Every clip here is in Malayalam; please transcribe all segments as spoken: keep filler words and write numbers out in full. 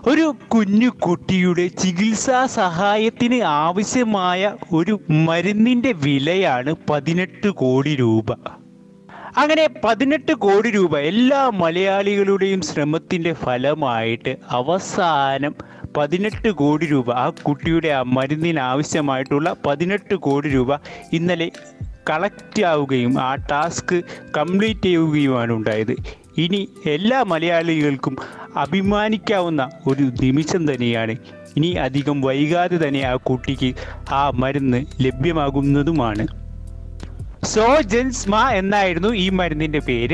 ഒരു കുഞ്ഞു കുട്ടിയുടെ ചികിത്സാ സഹായത്തിന് ആവശ്യമായ ഒരു മരുന്നിൻ്റെ വിലയാണ് പതിനെട്ട് കോടി രൂപ. അങ്ങനെ പതിനെട്ട് കോടി രൂപ എല്ലാ മലയാളികളുടെയും ശ്രമത്തിൻ്റെ ഫലമായിട്ട് അവസാനം പതിനെട്ട് കോടി രൂപ ആ കുട്ടിയുടെ ആ മരുന്നിന് ആവശ്യമായിട്ടുള്ള പതിനെട്ട് കോടി രൂപ ഇന്നലെ കളക്റ്റ് ആവുകയും ആ ടാസ്ക് കംപ്ലീറ്റ് ചെയ്യുകയുമാണ് ഉണ്ടായത്. ഇനി എല്ലാ മലയാളികൾക്കും അഭിമാനിക്കാവുന്ന ഒരു നിമിഷം തന്നെയാണ്. ഇനി അധികം വൈകാതെ തന്നെ ആ കുട്ടിക്ക് ആ മരുന്ന് ലഭ്യമാകുന്നതുമാണ്. സോജൻസ്മ എന്നായിരുന്നു ഈ മരുന്നിൻ്റെ പേര്.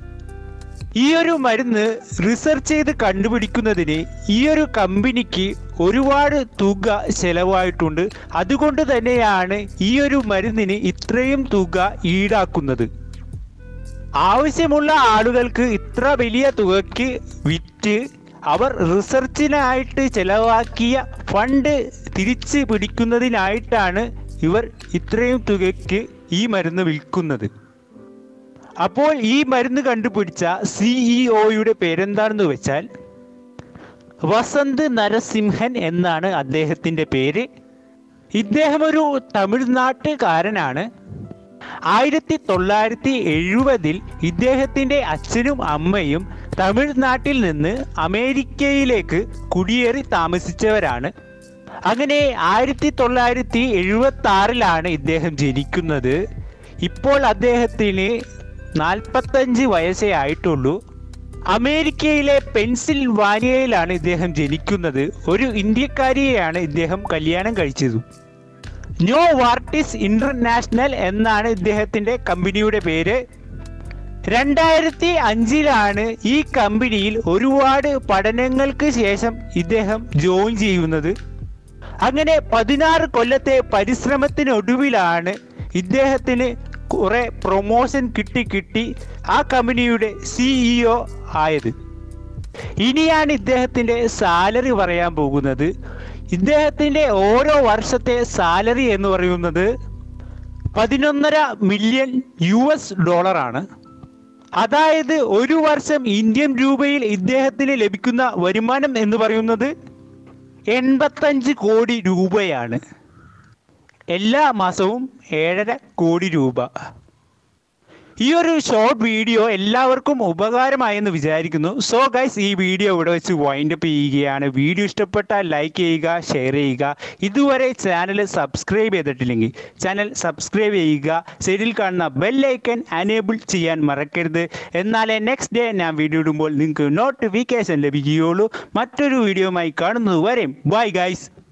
ഈ ഒരു മരുന്ന് റിസർച്ച് ചെയ്ത് കണ്ടുപിടിക്കുന്നതിന് ഈ ഒരു കമ്പനിക്ക് ഒരുപാട് തുക ചെലവായിട്ടുണ്ട്. അതുകൊണ്ട് തന്നെയാണ് ഈ ഒരു മരുന്നിന് ഇത്രയും തുക ഈടാക്കുന്നത്. ആവശ്യമുള്ള ആളുകൾക്ക് ഇത്ര വലിയ തുകയ്ക്ക് വിറ്റ് അവർ റിസർച്ചിനായിട്ട് ചെലവാക്കിയ ഫണ്ട് തിരിച്ച് പിടിക്കുന്നതിനായിട്ടാണ് ഇവർ ഇത്രയും തുകയ്ക്ക് ഈ മരുന്ന് വിൽക്കുന്നത്. അപ്പോൾ ഈ മരുന്ന് കണ്ടുപിടിച്ച സിഇഒയുടെ പേരെന്താണെന്ന് വെച്ചാൽ വസന്ത് നരസിംഹൻ എന്നാണ് അദ്ദേഹത്തിൻ്റെ പേര്. ഇദ്ദേഹം ഒരു തമിഴ്നാട്ടുകാരനാണ്. ആയിരത്തി തൊള്ളായിരത്തി എഴുപതിൽ ഇദ്ദേഹത്തിൻ്റെ അച്ഛനും അമ്മയും തമിഴ്നാട്ടിൽ നിന്ന് അമേരിക്കയിലേക്ക് കുടിയേറി താമസിച്ചവരാണ്. അങ്ങനെ ആയിരത്തി തൊള്ളായിരത്തി എഴുപത്തി ആറിലാണ് ഇദ്ദേഹം ജനിക്കുന്നത്. ഇപ്പോൾ അദ്ദേഹത്തിന് നാൽപ്പത്തഞ്ച് വയസ്സേ ആയിട്ടുള്ളൂ. അമേരിക്കയിലെ പെൻസിൽവാനിയയിലാണ് ഇദ്ദേഹം ജനിക്കുന്നത്. ഒരു ഇന്ത്യക്കാരിയെയാണ് ഇദ്ദേഹം കല്യാണം കഴിച്ചത്. നോവാർട്ടിസ് ഇന്റർനാഷണൽ എന്നാണ് ഇദ്ദേഹത്തിൻ്റെ കമ്പനിയുടെ പേര്. രണ്ടായിരത്തി അഞ്ചിലാണ് ഈ കമ്പനിയിൽ ഒരുപാട് പഠനങ്ങൾക്ക് ശേഷം ഇദ്ദേഹം ജോയിൻ ചെയ്യുന്നത്. അങ്ങനെ പതിനാറ് കൊല്ലത്തെ പരിശ്രമത്തിനൊടുവിലാണ് ഇദ്ദേഹത്തിന് കുറെ പ്രൊമോഷൻ കിട്ടി കിട്ടി ആ കമ്പനിയുടെ സിഇഒ ആയത്. ഇനിയാണ് ഇദ്ദേഹത്തിൻ്റെ സാലറി പറയാൻ പോകുന്നത്. ഇദ്ദേഹത്തിൻ്റെ ഓരോ വർഷത്തെ സാലറി എന്ന് പറയുന്നത് പതിനൊന്നര മില്യൺ യു എസ് ഡോളറാണ്. അതായത് ഒരു വർഷം ഇന്ത്യൻ രൂപയിൽ ഇദ്ദേഹത്തിന് ലഭിക്കുന്ന വരുമാനം എന്ന് പറയുന്നത് എൺപത്തഞ്ച് കോടി രൂപയാണ്. എല്ലാ മാസവും ഏഴര കോടി രൂപ. ഈ ഒരു ഷോർട്ട് വീഡിയോ എല്ലാവർക്കും ഉപകാരമായെന്ന് വിചാരിക്കുന്നു. സോ ഗൈസ്, ഈ വീഡിയോ ഇവിടെ വെച്ച് വൈൻഡപ്പ് ചെയ്യുകയാണ്. വീഡിയോ ഇഷ്ടപ്പെട്ടാൽ ലൈക്ക് ചെയ്യുക, ഷെയർ ചെയ്യുക. ഇതുവരെ ചാനൽ സബ്സ്ക്രൈബ് ചെയ്തിട്ടില്ലെങ്കിൽ ചാനൽ സബ്സ്ക്രൈബ് ചെയ്യുക. സൈഡിൽ കാണുന്ന ബെല്ലൈക്കൺ എനേബിൾ ചെയ്യാൻ മറക്കരുത്. എന്നാലേ നെക്സ്റ്റ് ഡേ ഞാൻ വീഡിയോ ഇടുമ്പോൾ നിങ്ങൾക്ക് നോട്ടിഫിക്കേഷൻ ലഭിക്കുകയുള്ളൂ. മറ്റൊരു വീഡിയോയുമായി കാണുന്നത് വരെ ബൈ ഗൈസ്.